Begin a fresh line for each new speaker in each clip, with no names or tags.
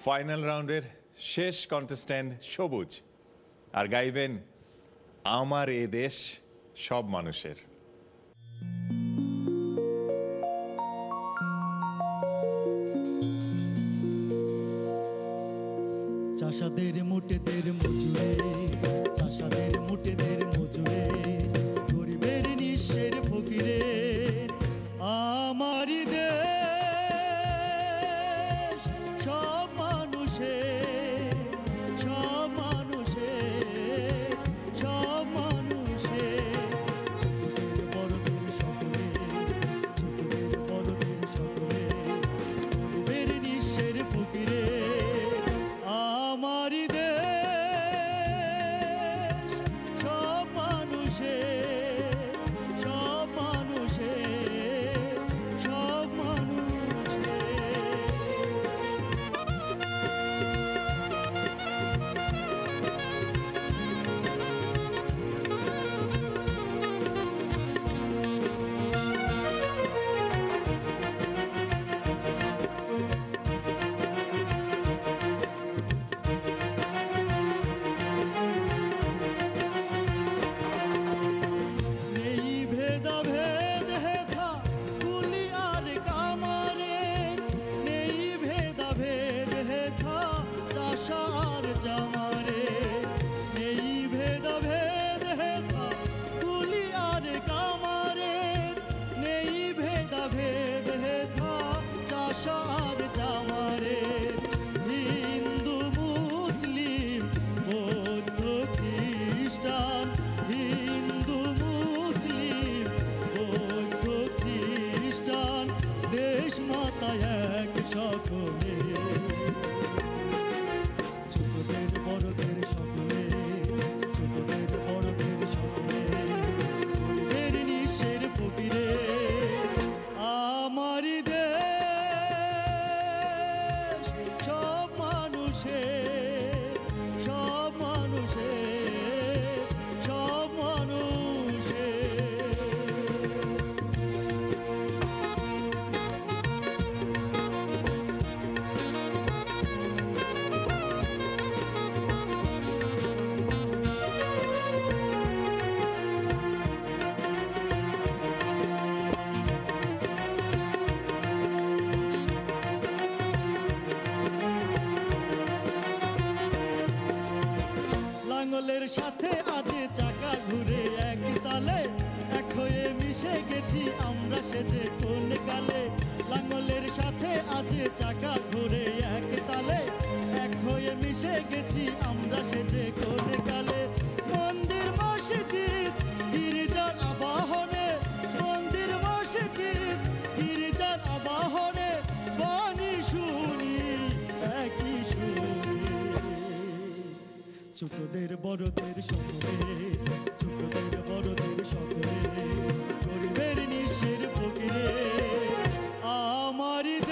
Final রাউন্ডের শেষ contestant সবুজ, আর গাইবেন আমার এ দেশ সব মানুষের।
চাষাদের মুটেদের মজুরে, চাষাদের মুটেদের মজুরে, গরিবের নিঃস্বের ফকিরে, আমারই দেশ সব মানুষের, সব মানুষের, সব মানুষের, ছোটদের বড়দের সকলে, ছোটদের বড়দের সকলে, গরিবের নিঃস্বের ফকিরে, আমারই দেশ সব মানুষের, সব মানুষের, সব মানুষের। নেই ভেদাভেদ হেথা কুলি আর কামারের, নেই ভেদাভেদ হেথা চাষা আর জামারের, নেই ভেদাভেদ হেথা কুলি আর কামারের, নেই ভেদাভেদ হেথা চাষা আর জামারের, হিন্দু মুসলিম বৌদ্ধ খ্রিস্টান, হিন্দু মুসলিম বৌদ্ধ খ্রিস্টান, দেশ মাতা এক সকলে, ছোটদের বড়দের সকলে, ছোটদের বড়দের সকলে, গরিবের নিঃস্বের ফকিরে, আমারই দেশ সব মানুষের, সব মানুষের, সব মানুষের। লাঙ্গলের সাথে আজে চাকা ঘুরে এক তালে, এক হয়ে মিশে গেছি আমরা সেজে কোন কালে, লাঙ্গলের সাথে আজে চাকা ঘুরে এক তালে, এক হয়ে মিশে গেছি আমরা সেজে কোন কালে, মন্দির মসজিদ গির্জার আবাহনে, মন্দির মসজিদ গির্জার আবাহনে, বাণী শুনি একই শুনি, ছোটদের বড়দের সকলে, ছোটদের বড়দের সকলে, গরিবের নিঃস্বের ফকিরে, আমারই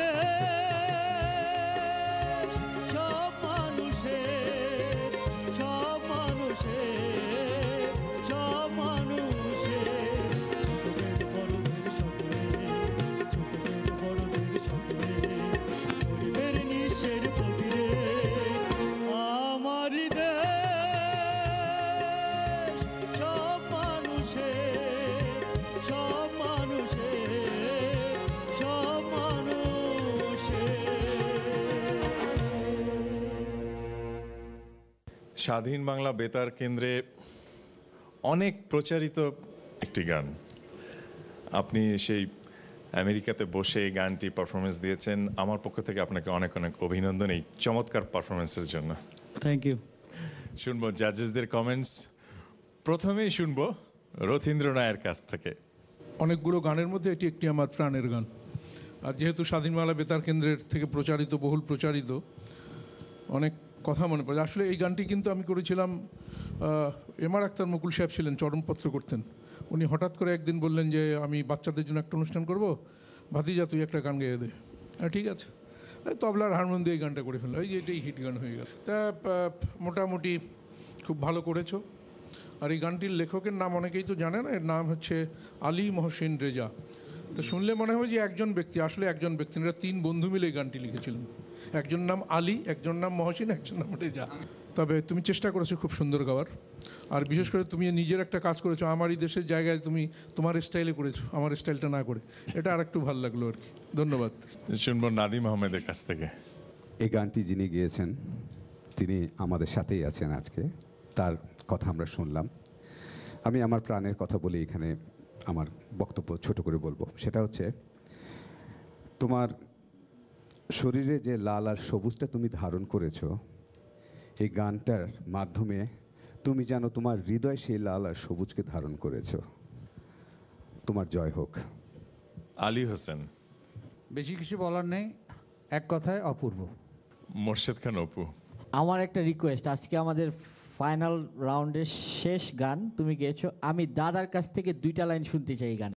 দেশ সব মানুষের, সব মানুষের, সব মানুষের, ছোটদের বড়দের সকলে, ছোটদের বড়দের সকলে, গরিবের নিঃস্বের ফকিরে, আমারই দেশ সব মানুষের, সব মানুষের, সব মানুষের।
স্বাধীন বাংলা বেতার কেন্দ্রে অনেক প্রচারিত একটি গান, আপনি সেই আমেরিকাতে বসে এই গানটি পারফরমেন্স দিয়েছেন। আমার পক্ষ থেকে আপনাকে অনেক অনেক অভিনন্দন এই চমৎকার পারফরমেন্সের জন্য।
Thank you.
শুনবো জাজেসদের কমেন্টস। প্রথমেই শুনবো রথীন্দ্র নায়ের কাছ থেকে।
অনেকগুলো গানের মধ্যে এটি একটি আমার প্রাণের গান, আর যেহেতু স্বাধীন বাংলা বেতার কেন্দ্রের থেকে প্রচারিত, বহুল প্রচারিত, অনেক কথা মনে পড়ে। আসলে এই গানটি কিন্তু আমি করেছিলাম, এমআর আক্তার মুকুল সাহেব ছিলেন, চরমপত্র করতেন। উনি হঠাৎ করে একদিন বললেন যে আমি বাচ্চাদের জন্য একটা অনুষ্ঠান করব, ভাতিজা তুই একটা গান গেয়ে দে। ঠিক আছে, তবলার হারমোনিয়াম দিয়ে এই গানটা করে ফেললো, এই যে এটাই হিট গান হয়ে গেল। তা মোটামুটি খুব ভালো করেছো। আর এই গানটির লেখকের নাম অনেকেই তো জানে না, এর নাম হচ্ছে আলী মহসিন রেজা। তো শুনলে মনে হবে যে একজন ব্যক্তি, আসলে একজন ব্যক্তি, এরা তিন বন্ধু মিলে এই গানটি লিখেছিলেন। একজন নাম আলী, একজন নাম মহসিন, একজন নাম রেজা। তবে তুমি চেষ্টা করেছো খুব সুন্দর গাওয়ার, আর বিশেষ করে তুমি নিজের একটা কাজ করেছো, আমারই দেশের জায়গায় তুমি তোমার স্টাইলে করেছো, আমার স্টাইলটা না করে। এটা আর একটু ভালো লাগলো আর কি। ধন্যবাদ।
শুনবো নাদিম আহমেদের কাছ থেকে।
এই গানটি যিনি গেয়েছেন তিনি আমাদের সাথেই আছেন আজকে, তার কথা আমরা শুনলাম। আমি আমার প্রাণের কথা বলে এখানে আমার বক্তব্য ছোট করে বলবো। সেটা হচ্ছে, তোমার শরীরে যে লাল আর সবুজটা তুমি ধারণ করেছো, এই গানটার মাধ্যমে তুমি জানো তোমার হৃদয় সেই লাল আর সবুজকে ধারণ করেছো। তোমার জয় হোক।
আলী হোসেন।
বেশি কিছু বলার নেই, এক কথায় অপূর্ব।
মোর্শেদ খান অপু।
আমার একটা রিকোয়েস্ট, আজকে আমাদের ফাইনাল রাউন্ডের শেষ গান তুমি গেয়েছো, আমি দাদার কাছ থেকে 2টা লাইন শুনতে চাই গান।